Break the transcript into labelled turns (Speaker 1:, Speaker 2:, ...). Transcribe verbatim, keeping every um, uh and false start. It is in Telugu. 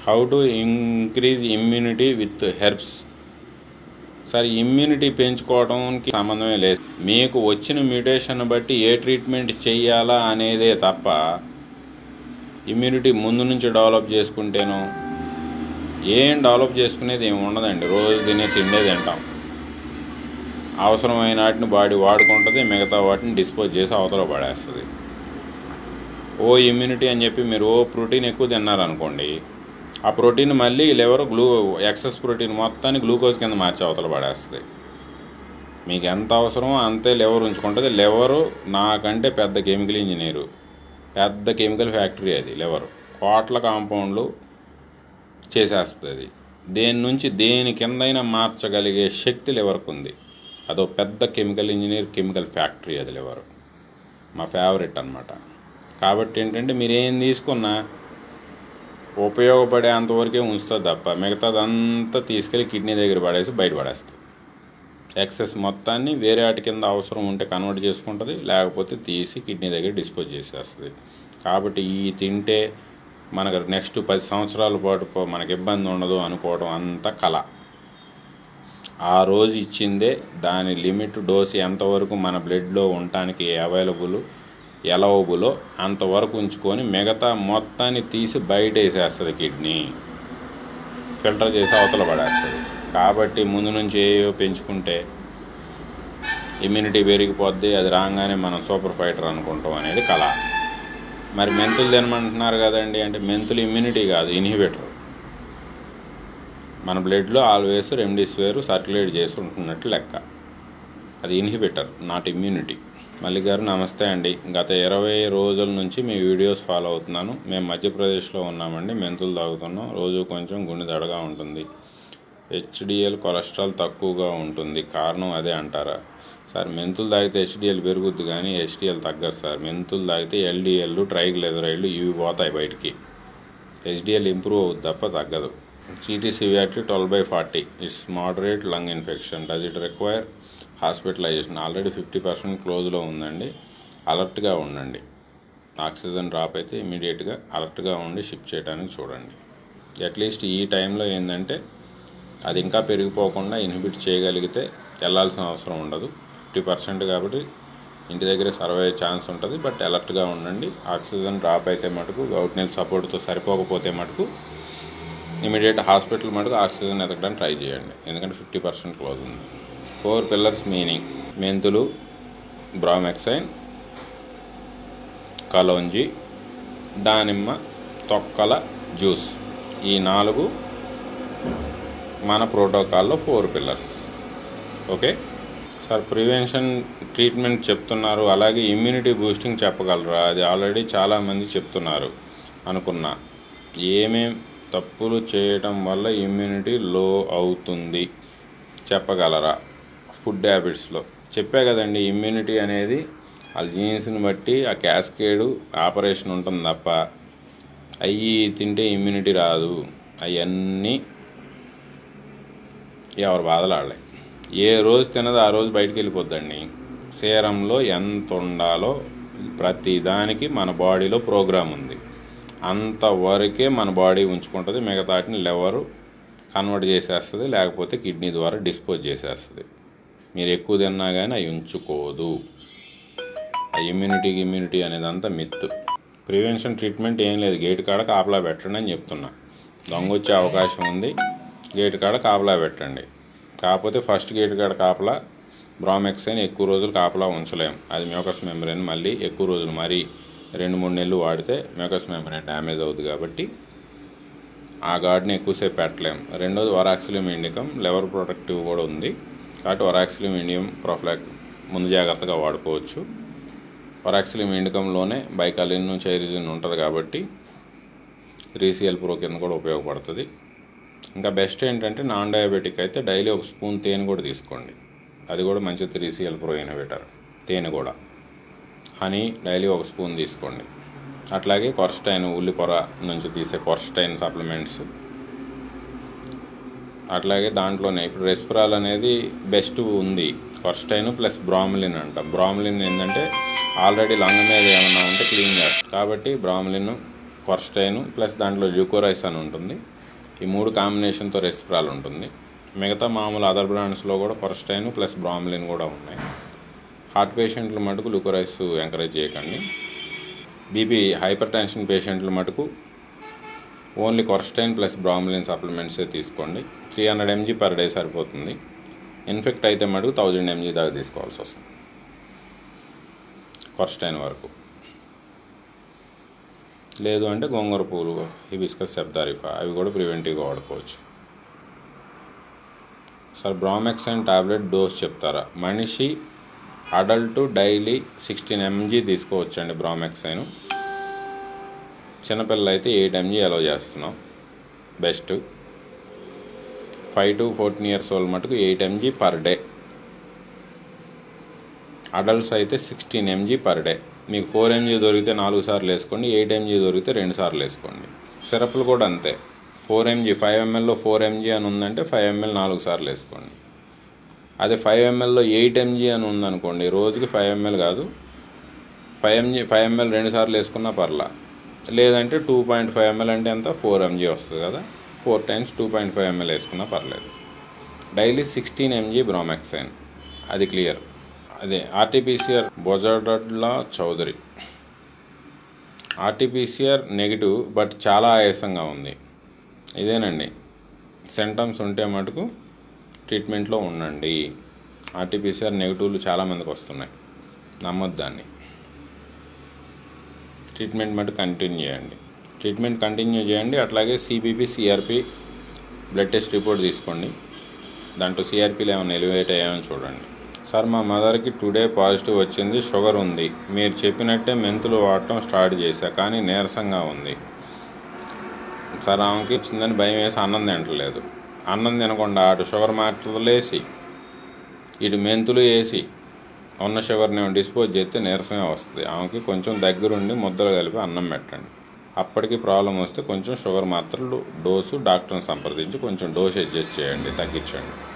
Speaker 1: How to increase immunity with herbs. Sir, immunity పెంచుకోవడానికి సంబంధమే లేదు. మీకు వచ్చిన మ్యూటేషన్ బట్టి ఏ ట్రీట్మెంట్ చెయ్యాలా అనేదే తప్ప ఇమ్యూనిటీ ముందు నుంచి డెవలప్ చేసుకుంటేనో ఏం డెవలప్ చేసుకునేది ఏమి ఉండదండి. రోజు తినే తిండే తింటాం. అవసరమైన వాటిని బాడీ వాడుకుంటుంది, మిగతా వాటిని డిస్పోజ్ చేసి అవతల పడేస్తుంది. ఓ ఇమ్యూనిటీ అని చెప్పి మీరు ఓ ప్రోటీన్ ఎక్కువ తిన్నారనుకోండి, ఆ ప్రోటీన్ మళ్ళీ లివర్ గ్లూ ఎక్సెస్ ప్రోటీన్ మొత్తాన్ని గ్లూకోజ్ కింద మార్చి అవతల పడేస్తుంది. మీకు ఎంత అవసరమో అంతే లివర్ ఉంచుకుంటుంది. లివరు నాకంటే పెద్ద కెమికల్ ఇంజనీరు, పెద్ద కెమికల్ ఫ్యాక్టరీ అది. లివర్ కోట్ల కాంపౌండ్లు చేసేస్తుంది. దేని నుంచి దేని కిందైనా మార్చగలిగే శక్తి లివర్కు ఉంది. అదో పెద్ద కెమికల్ ఇంజనీర్, కెమికల్ ఫ్యాక్టరీ అది లివర్. మా ఫేవరెట్ అన్నమాట. కాబట్టి ఏంటంటే మీరు ఏం తీసుకున్నా ఉపయోగపడే అంతవరకే ఉంచుతుంది తప్ప మిగతాదంతా తీసుకెళ్ళి కిడ్నీ దగ్గర పడేసి బయట పడేస్తుంది. ఎక్సెస్ మొత్తాన్ని వేరే వాటి కింద అవసరం ఉంటే కన్వర్ట్ చేసుకుంటుంది, లేకపోతే తీసి కిడ్నీ దగ్గర డిస్పోజ్ చేసేస్తుంది. కాబట్టి ఈ తింటే మనకు నెక్స్ట్ పది సంవత్సరాల పాటు మనకు ఇబ్బంది ఉండదు అనుకోవడం అంతా కళ. ఆ రోజు ఇచ్చిందే దాని లిమిట్ డోసు ఎంతవరకు మన బ్లడ్లో ఉండటానికి అవైలబుల్ ఎలవబులో అంతవరకు ఉంచుకొని మిగతా మొత్తాన్ని తీసి బయట వేసేస్తుంది. కిడ్నీ ఫిల్టర్ చేసి అవతల పడేస్తుంది. కాబట్టి ముందు నుంచి ఏవో పెంచుకుంటే ఇమ్యూనిటీ పెరిగిపోద్ది, అది రాగానే మనం సూపర్ ఫైటర్ అనుకుంటాం అనేది కళ. మరి మెంతులు తినమంటున్నారు కదండి అంటే మెంతులు ఇమ్యూనిటీ కాదు, ఇన్హిబిటర్. మన బ్లడ్లో ఆల్వేస్ రెమ్డెసివిర్ సర్క్యులేట్ చేసి ఉంటున్నట్టు లెక్క. అది ఇన్హిబిటర్, నాట్ ఇమ్యూనిటీ. మల్లిక్ గారు నమస్తే అండి. గత ఇరవై రోజుల నుంచి మీ వీడియోస్ ఫాలో అవుతున్నాను. మేము మధ్యప్రదేశ్లో ఉన్నామండి. మెంతులు తాగుతున్నాం. రోజు కొంచెం గుండె దడగా ఉంటుంది. హెచ్డిఎల్ కొలెస్ట్రాల్ తక్కువగా ఉంటుంది. కారణం అదే అంటారా? సార్, మెంతులు తాగితే హెచ్డిఎల్ పెరుగుద్ది కానీ హెచ్డిఎల్ తగ్గదు సార్. మెంతులు తాగితే ఎల్డిఎల్, ట్రైగ్లిజరైడ్లు ఇవి పోతాయి బయటికి. హెచ్డిఎల్ ఇంప్రూవ్ అవుతుంది తప్ప తగ్గదు. CT severity twelve by forty. It's moderate lung infection. Does it require hospitalization? Already fifty percent క్లోజ్లో ఉందండి. అలర్ట్గా ఉండండి. ఆక్సిజన్ డ్రాప్ అయితే ఇమీడియట్గా అలర్ట్గా ఉండి షిఫ్ట్ చేయడానికి చూడండి. అట్లీస్ట్ ఈ టైంలో ఏంటంటే అది ఇంకా పెరిగిపోకుండా ఇన్హిబిట్ చేయగలిగితే వెళ్ళాల్సిన అవసరం ఉండదు. ఫిఫ్టీ పర్సెంట్ కాబట్టి ఇంటి దగ్గర సర్వే ఛాన్స్ ఉంటుంది. బట్ అలర్ట్గా ఉండండి. ఆక్సిజన్ డ్రాప్ అయితే మటుకు గౌట్నెల్ సపోర్ట్తో సరిపోకపోతే మటుకు ఇమీడియట్ హాస్పిటల్ మటుకు ఆక్సిజన్ ఎతకడానికి ట్రై చేయండి. ఎందుకంటే ఫిఫ్టీ పర్సెంట్ క్లోజ్ ఉంది. ఫోర్ పిల్లర్స్ మీనింగ్: మెంతులు, బ్రామెక్సైన్, కలోంజి, దానిమ్మ తొక్కల జ్యూస్. ఈ నాలుగు మన ప్రోటోకాల్లో four pillars. Okay sir, prevention treatment చెప్తున్నారు, అలాగే ఇమ్యూనిటీ బూస్టింగ్ చెప్పగలరా? అది ఆల్రెడీ చాలామంది చెప్తున్నారు అనుకున్నా. ఏమేం తప్పులు చేయటం వల్ల ఇమ్యూనిటీ లో అవుతుంది చెప్పగలరా? ఫుడ్ హ్యాబిట్స్లో చెప్పే కదండి. ఇమ్యూనిటీ అనేది ఆ జీన్స్ని బట్టి ఆ క్యాస్కేడు ఆపరేషన్ ఉంటుంది తప్ప అవి తింటే ఇమ్యూనిటీ రాదు. అవన్నీ ఎవరు బాధలాడలే. ఏ రోజు తినదో ఆ రోజు బయటికి వెళ్ళిపోద్దండి. సీరంలో ఎంత ఉండాలో ప్రతి దానికి మన బాడీలో ప్రోగ్రామ్ ఉంది. అంతవరకే మన బాడీ ఉంచుకుంటుంది. మిగతాటిని లివరు కన్వర్ట్ చేసేస్తుంది, లేకపోతే కిడ్నీ ద్వారా డిస్పోజ్ చేసేస్తుంది. మీరు ఎక్కువ తిన్నా కానీ అవి ఉంచుకోదు. ఆ ఇమ్యూనిటీకి ఇమ్యూనిటీ అనేది అంతా మిత్. ప్రివెన్షన్ ట్రీట్మెంట్ ఏం లేదు. గేటు కాడ కాపలా పెట్టండి అని చెప్తున్నా. దొంగ వచ్చే అవకాశం ఉంది, గేటు కాడ కాపలా పెట్టండి. కాకపోతే ఫస్ట్ గేటు కాడ కాపలా బ్రామెక్సైన్ ఎక్కువ రోజులు కాపలా ఉంచలేం. అది మ్యూకస్ మెంబ్రేన్ మళ్ళీ ఎక్కువ రోజులు మరీ రెండు మూడు నెలలు వాడితే మ్యూకస్ మెంబ్రేన్ డ్యామేజ్ అవుతుంది. కాబట్టి ఆ గార్డ్ని ఎక్కువసేపు పెట్టలేం. రెండోది వరాక్సిలియం ఇండికం, లివర్ ప్రొటెక్టివ్ కూడా ఉంది. కాబట్టి వరాక్సిలియం ఇండియం ప్రొఫ్లాక్ ముందు జాగ్రత్తగా వాడుకోవచ్చు. వరాక్సిలియం ఇండికంలోనే బైకాలిన్, చైరిజిన్ ఉంటుంది కాబట్టి రీసిఎల్ ప్రో కింద కూడా ఉపయోగపడుతుంది. ఇంకా బెస్ట్ ఏంటంటే నాన్ డయాబెటిక్ అయితే డైలీ ఒక స్పూన్ తేనె కూడా తీసుకోండి. అది కూడా మంచి రీసిఎల్ ప్రో ఇన్హిబిటర్. తేనె కూడా, హనీ డైలీ ఒక స్పూన్ తీసుకోండి. అట్లాగే కొర్స్టైన్, ఉల్లిపొర నుంచి తీసే కొర్స్టైన్ సప్లిమెంట్స్. అట్లాగే దాంట్లోనే ఇప్పుడు రెస్పిరాల్ అనేది బెస్ట్ ఉంది. కొర్స్టైన్ ప్లస్ బ్రామిలిన్ అంట. బ్రామిలిన్ ఏంటంటే ఆల్రెడీ లంగ్ మీద ఏమన్నా ఉంటే క్లీన్ చేస్తుంది. కాబట్టి బ్రామిలిన్, కొర్స్టైన్ ప్లస్ దాంట్లో ల్యూకోరైస్ అని ఉంటుంది. ఈ మూడు కాంబినేషన్తో రెస్ప్రాల్ ఉంటుంది. మిగతా మామూలు అదర్ బ్రాండ్స్లో కూడా కొరస్టైన్ ప్లస్ బ్రామ్లిన్ కూడా ఉన్నాయి. హార్ట్ పేషెంట్లు మటుకు లుకోరైస్ ఎంకరేజ్ చేయకండి. బీపీ హైపర్ టెన్షన్ పేషెంట్లు మటుకు ఓన్లీ కొరస్టైన్ ప్లస్ బ్రామ్లిన్ సప్లిమెంట్సే తీసుకోండి. Three hundred mg per day సరిపోతుంది. ఇన్ఫెక్ట్ అయితే మటుకు థౌజండ్ ఎంజీ దాకా తీసుకోవాల్సి వస్తుంది కొరస్టైన్ వరకు. లేదు అంటే గోంగూర పూలు, హిబిస్కస్ సెబ్దారిఫా అవి కూడా ప్రివెంటివ్గా వాడుకోవచ్చు. సార్ బ్రామెక్సైన్ టాబ్లెట్ డోస్ చెప్తారా? మనిషి అడల్ట్ డైలీ సిక్స్టీన్ ఎంజీ తీసుకోవచ్చండి బ్రామెక్సైన్. చిన్నపిల్లలు అయితే ఎయిట్ ఎంజీ అలో చేస్తున్నాం best. Five to fourteen years old మటుకు eight mg per day. Adults అయితే సిక్స్టీన్ ఎంజీ పర్ డే. మీకు ఫోర్ ఎంజీ దొరికితే నాలుగు సార్లు వేసుకోండి, ఎయిట్ ఎంజీ దొరికితే రెండు సార్లు వేసుకోండి. సిరప్లు కూడా అంతే. ఫోర్ ఎంజీ ఫైవ్ ఎంఎల్లో ఫోర్ ఎంజీ అని ఉందంటే ఫైవ్ ఎంఎల్ నాలుగు సార్లు వేసుకోండి. అదే ఫైవ్ ఎంఎల్లో ఎయిట్ ఎంజీ అని ఉందనుకోండి, రోజుకి ఫైవ్ ఎంఎల్ కాదు ఫైవ్ ఎంజీ ఫైవ్ ఎంఎల్ రెండు సార్లు వేసుకున్నా పర్లా. లేదంటే టూ పాయింట్ ఫైవ్ ఎంఎల్ అంటే ఎంత ఫోర్ ఎంజీ వస్తుంది కదా, four times two point five ml వేసుకున్నా పర్లేదు. డైలీ సిక్స్టీన్ ఎంజీ బ్రామెక్సైన్, అది క్లియర్. అదే ఆర్టీపీసీఆర్ బొజడడ్లా చౌదరి. ఆర్టీపీసీఆర్ నెగిటివ్ బట్ చాలా ఆయాసంగా ఉంది. ఇదేనండి సింటమ్స్ ఉంటే మటుకు ట్రీట్మెంట్లో ఉండండి. ఆర్టీపీసీఆర్ నెగిటివ్లు చాలామందికి వస్తున్నాయి, నమ్మొద్దు దాన్ని. ట్రీట్మెంట్ మటు కంటిన్యూ చేయండి ట్రీట్మెంట్ కంటిన్యూ చేయండి అట్లాగే CBP CRP blood test report తీసుకోండి. దాంట్లో సిఆర్పీలు ఏమైనా ఎలివేట్ అయ్యామని చూడండి. సార్ మా మదర్కి టుడే పాజిటివ్ వచ్చింది, షుగర్ ఉంది. మీరు చెప్పినట్టే మెంతులు వాడటం స్టార్ట్ చేశా కానీ నీరసంగా ఉంది. సార్ ఆమెకి వచ్చిందని భయం వేసి అన్నం తినట్లేదు. అన్నం తినకుండా అటు షుగర్ మాత్రలు వేసి ఇటు మెంతులు వేసి ఉన్న షుగర్ని డిస్పోజ్ చేస్తే నీరసంగా వస్తుంది. ఆమెకి కొంచెం దగ్గరుండి ముద్దలు కలిపి అన్నం పెట్టండి. అప్పటికి ప్రాబ్లం వస్తే కొంచెం షుగర్ మాత్రలు డోసు డాక్టర్ని సంప్రదించి కొంచెం డోస్ అడ్జస్ట్ చేయండి, తగ్గించండి.